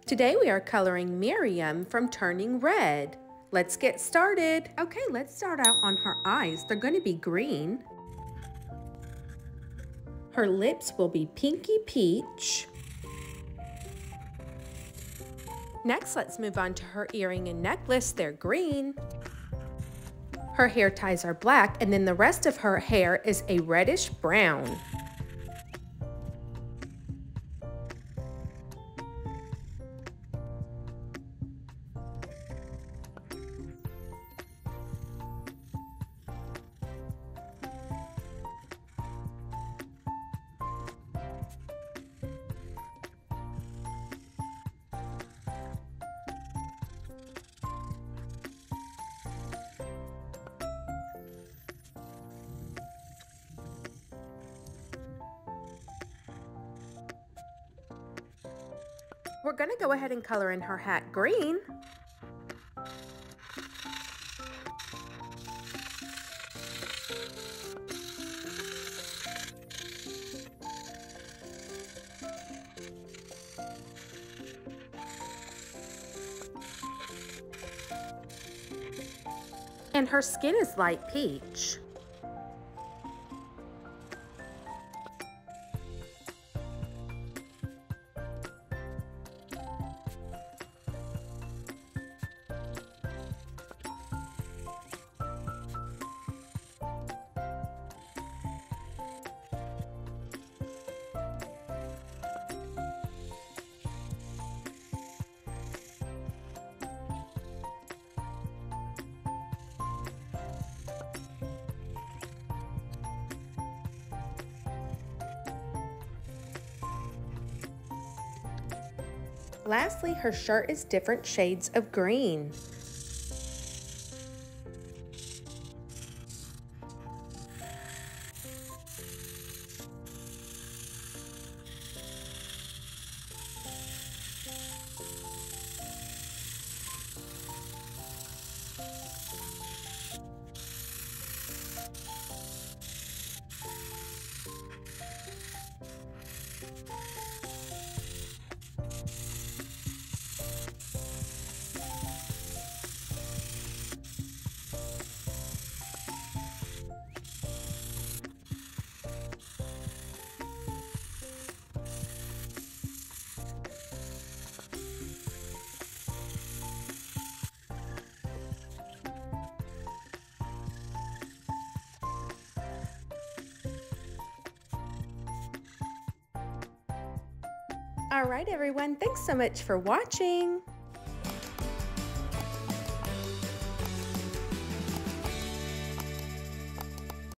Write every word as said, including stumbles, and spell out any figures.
Today we are coloring Miriam from Turning Red. Let's get started. Okay, let's start out on her eyes. They're going to be green. Her lips will be pinky peach. Next, let's move on to her earring and necklace. They're green. Her hair ties are black, and then the rest of her hair is a reddish brown. We're going to go ahead and color in her hat green. And her skin is light peach. Lastly, her shirt is different shades of green. All right, everyone, thanks so much for watching.